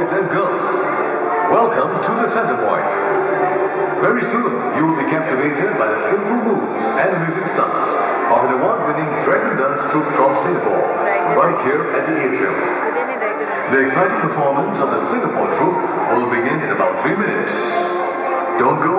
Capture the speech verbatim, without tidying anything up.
boys and girls. Welcome to the Center Point. Very soon, you will be captivated by the skillful moves and music stunts of an award-winning Dragon Dance troupe from Singapore, right here at the atrium. The exciting performance of the Singapore troupe will begin in about three minutes. Don't go